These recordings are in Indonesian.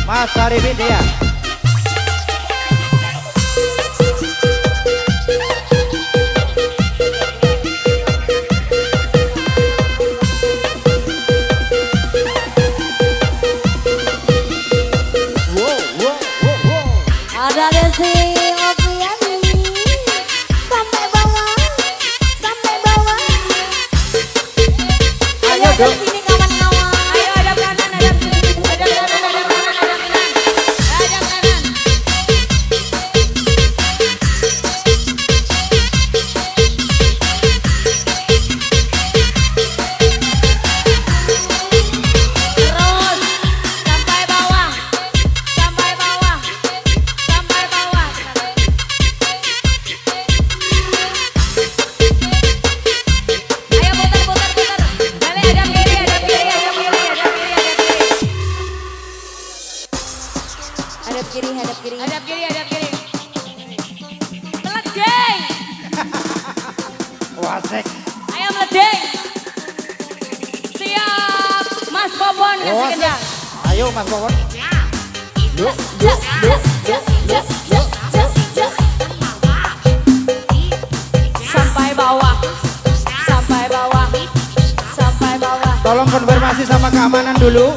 Mas Arifin dia. Ada Desi Opiani sampai bawah, sampai bawah. Ayo ke sini kawan-kawan. Ayo ada kanan, ada kiri, ada kanan, ada kanan, ada kanan, ada kanan. Terus sampai bawah, sampai bawah, sampai bawah. Ayo putar, putar, putar. Balik ada kiri, ada kiri, ada kiri, ada kiri, ada kiri. Hadap kiri, hadap kiri. Hadap kiri, hadap kiri. Meledeng. Wasek. Ayo meledeng. Siap. Mas Popon kasih Wasek. kendang. Ayo Mas Popon. Yuk, Cek, cek, cek, cek, cek, cek, cek. Sampai bawah. Sampai bawah. Sampai bawah. Tolong konfirmasi sama keamanan dulu.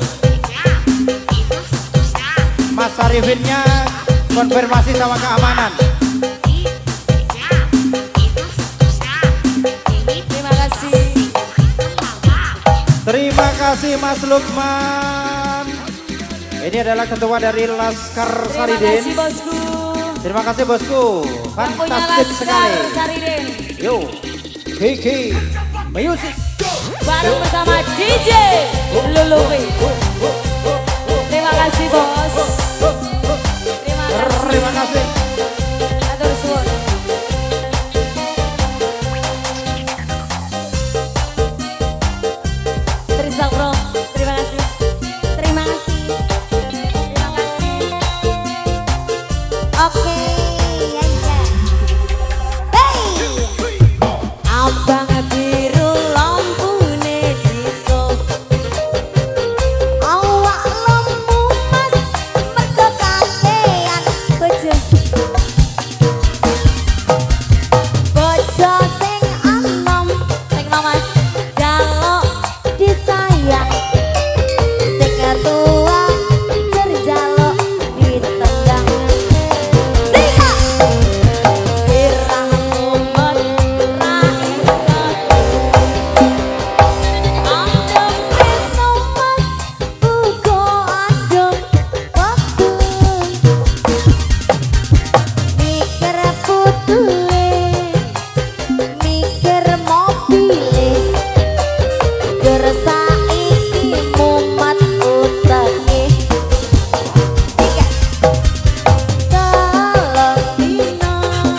Mas Arifinnya konfirmasi sama keamanan. Terima kasih. Terima kasih Mas Lukman. Ini adalah ketua dari Laskar Terima Saridin. kasih bosku. Terima kasih bosku. Yang punya Fantastis Laskar sekali. Saridin. Yo, Kiki Music. Bareng bersama DJ Luluwi. Terima kasih bos. Terima kasih. Terima kasih. Atur suwun. Trisna Bro, terima kasih. Terima kasih. Terima kasih. Oke, ya ya. Hey, abang biru lampune disco. Awak lembu mas mergo kakean bojo. Bojo sing anom, sing nomas jaluk disayang. Sing tua jer jaluk ditendang. Sika sirah mumet ra iso. Adem wis nomas uga adem waktu. Mikir putule, mikir mobile. Ger saiki mumet utake. Sika telung dina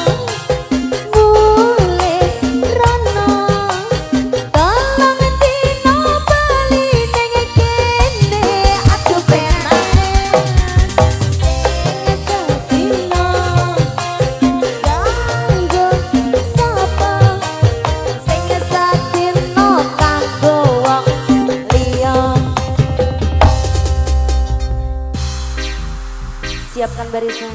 mulih rono. Telung dina bali ning kene aduh penak. Sing sedina kanggo sapa? Sing sedina kanggo wong liya. Siapkan barisan.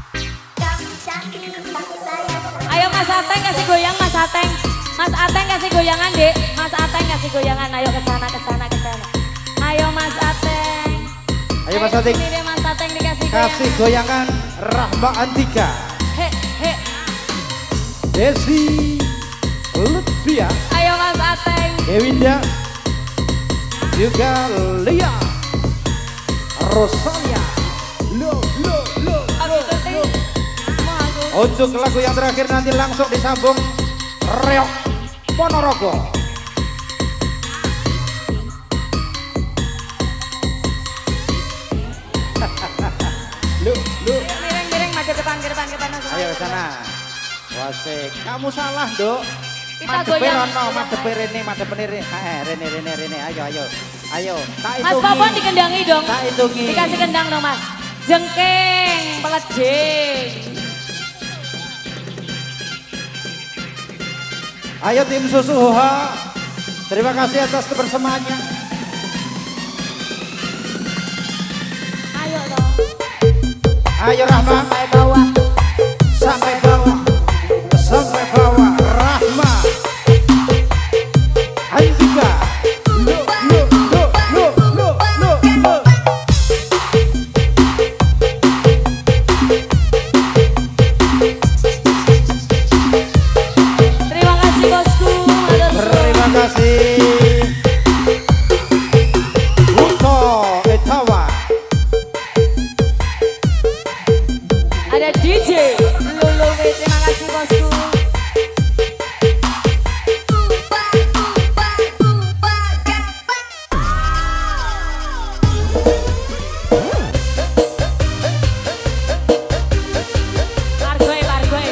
Ayo Mas Ateng kasih goyang Mas Ateng. Mas Ateng kasih goyangan Dek. Mas Ateng kasih goyangan. Ayo ke sana ke sana ke sana. Ayo Mas Ateng. Ayo Mas Ateng. Sini deh Mas Ateng dikasih goyangan. Kasih goyangan Rahma Antika. He he. Desi Lutfia. Ayo Mas Ateng. Dewinda. Juga Lia. Rosalia. Lo. Aku tuh mau aku. Untuk lagu yang terakhir nanti langsung disambung Reok Ponorogo. Lu. Miring miring maju depan ke depan ke depan. Ayo ke sana. Wasik. Kamu salah, Dok. Kita Madepe goyang. rono, madepe rene, madepe rene. Rene. Ayo. Tak Mas hitungi. Popon dikendangi dong. Tak hitungi. Dikasih kendang dong Mas. Jengking, peleding. Ayo tim Susu Hoha. Terima kasih atas kebersamaannya. Ayo dong. Ayo Rahma. Sampai bawah. Sampai bawah. Sampai bawah. Rahma. Andika. Lo. Terima kasih bosku. Terima kasih. Uto Etawa. Ada DJ Lulu. Terima kasih bosku. Pargoy.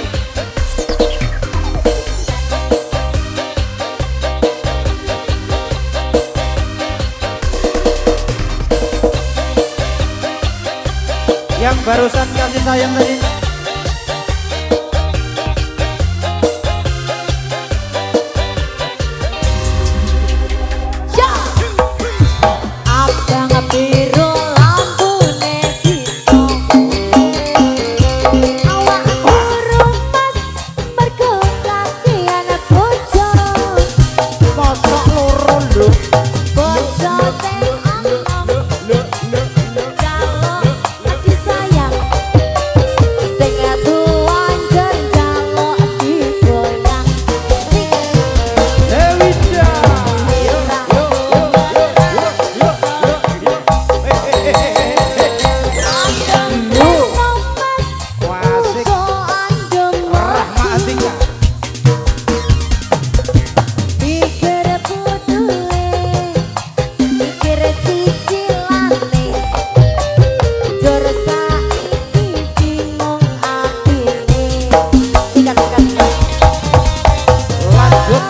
Yang barusan kasih sayang tadi. Abang biru lampune bisa. Awak burung mas mergo kakian bojo. Mosok loro lho. Bojo sing omong jaluk lagi sayang. Sing tuan jaluk digoyang. Dewita. Wasik. Rahma Andika. Pikir putule, pikir cicilane, jor saiki bingung atine. Sikat. Lanjut.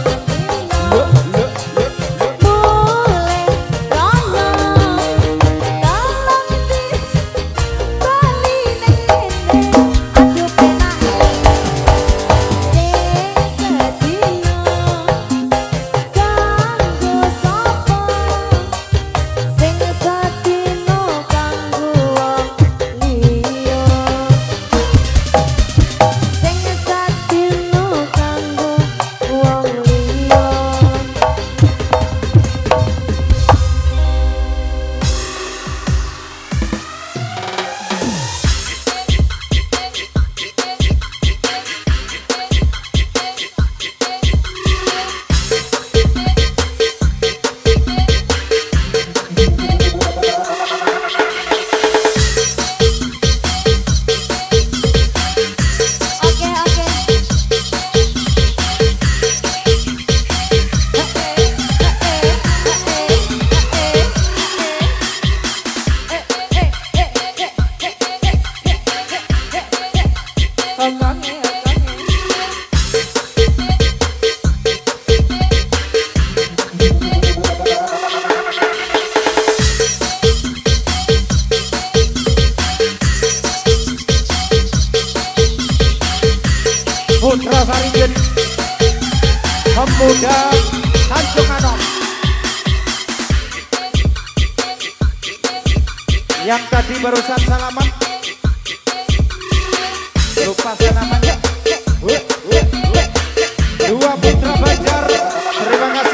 Mulai rono, tolong bali ning kene. Aduh penake, sing sedina kanggo sapa? Sing sedina kanggo wong liya. Sing sedina kanggo wong liya. Oke. Putra Saringgit. Pemuda Tanjung Anom. Yang tadi barusan salaman. Lupa saya namanya. Dua Putra Banjar. Terima kasih.